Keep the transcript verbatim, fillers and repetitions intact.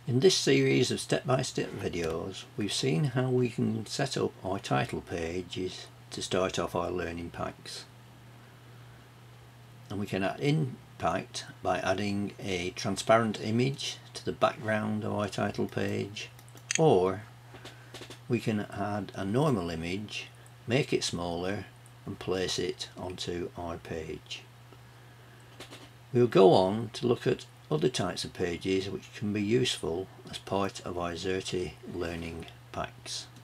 In this series of step-by-step videos, we've seen how we can set up our title pages to start off our learning packs. And we can add impact by adding a transparent image to the background of our title page, or we can add a normal image, make it smaller and place it onto our page. We'll go on to look at other types of pages which can be useful as part of our Xerte learning packs.